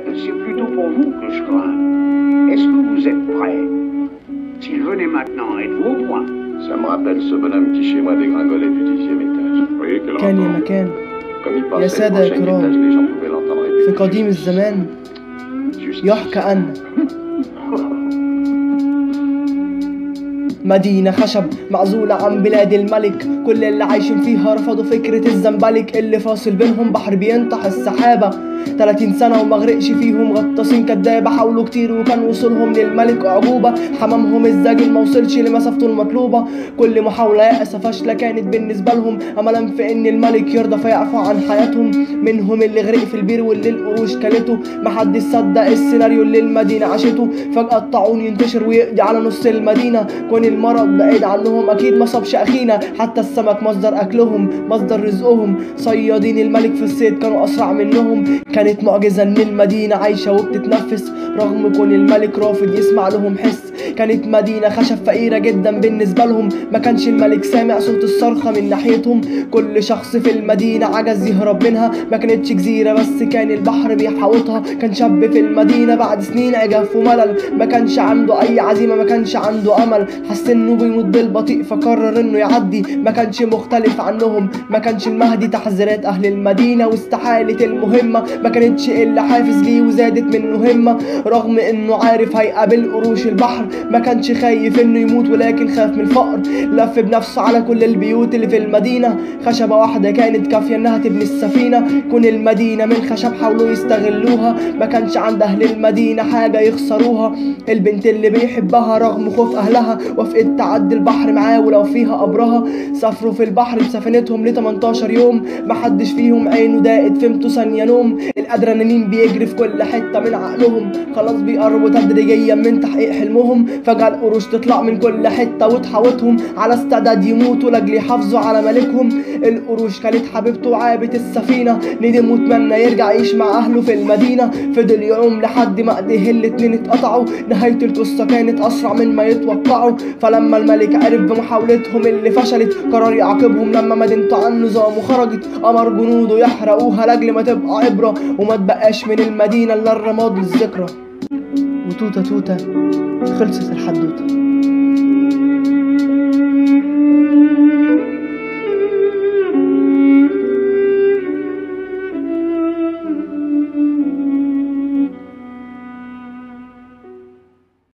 c'est plutôt pour vous que je crains. Est-ce que vous êtes prêts? S'il venait maintenant, êtes-vous au point? Ça me rappelle ce bonhomme qui chez moi dégringolait du 10e étage. Oui, quel كان يا rapport? مكان Comme il يا passait le سادة يا prochain étage, كرام les gens pouvaient l'entendre في répéter. قديم الزمان يحكى أن مدينة خشب معزولة عن بلاد الملك، كل اللي عايشين فيها رفضوا فكرة الزمبلك، اللي فاصل بينهم بحر بينطح السحابة. 30 سنة وما غرقش فيهم غطاسين كدابة، حاولوا كتير وكان وصولهم للملك أعجوبة، حمامهم الزاجل موصلش لمسافته المطلوبة، كل محاولة يأسة فاشلة كانت بالنسبة لهم أملا في إن الملك يرضى فيعفو عن حياتهم. منهم اللي غرق في البير واللي القروش كلته، محدش صدق السيناريو اللي المدينة عاشته. فجأة الطاعون ينتشر ويقضي على نص المدينة، كون المرض بعيد عنهم أكيد ما صابش أخينا، حتى السمك مصدر أكلهم مصدر رزقهم، صيادين الملك في الصيد كانوا أسرع منهم. كانت معجزة إن المدينة عايشة وبتتنفس رغم كون الملك رافض يسمع لهم حس. كانت مدينة خشب فقيرة جدا بالنسبة لهم، ما كانش الملك سامع صوت الصرخة من ناحيتهم، كل شخص في المدينة عجز يهرب منها. ما كانتش جزيرة بس كان البحر بيحاوطها، كان شاب في المدينة بعد سنين عجف وملل، ما كانش عنده أي عزيمة ما كانش عنده أمل، حس إنه بيموت بالبطيء فقرر إنه يعدي. ما كانش مختلف عنهم، ما كانش المهدي، تحذيرات أهل المدينة واستحالة المهمة ما كانتش إلا حافز ليه وزادت منه همة. رغم إنه عارف هيقابل قروش البحر ما كانش خايف إنه يموت ولكن خاف من الفقر. لف بنفسه على كل البيوت اللي في المدينة، خشبة واحدة كانت كافية إنها تبني السفينة. كون المدينة من خشب حاولوا يستغلوها، ما كانش عند أهل المدينة حاجة يخسروها. البنت اللي بيحبها رغم خوف أهلها وافقت تعدي البحر معاه ولو فيها قبرها. سافروا في البحر بسفينتهم ل 18 يوم، محدش فيهم عينه ضاقت فهمتوا ثانية نوم. الأدرينالين بيجري في كل حتة من عقلهم، خلاص بيقربوا تدريجيا من تحقيق حلمهم. فجأة القروش تطلع من كل حتة وتحاوطهم على استعداد يموتوا لاجل يحافظوا على ملكهم. القروش كانت حبيبته وعابت السفينة، ندم واتمنى يرجع يعيش مع أهله في المدينة. فضل يعوم لحد ما ايديه الاتنين اتقطعوا، نهاية القصة كانت أسرع من ما يتوقعوا. فلما الملك عرف بمحاولتهم اللي فشلت قرر يعاقبهم لما مدينته عن نظامه خرجت، أمر جنوده يحرقوها لاجل ما تبقى عبرة وما تبقاش من المدينة إلا الرماد للذكرى. وتوتة توتة خلصت الحدوتة.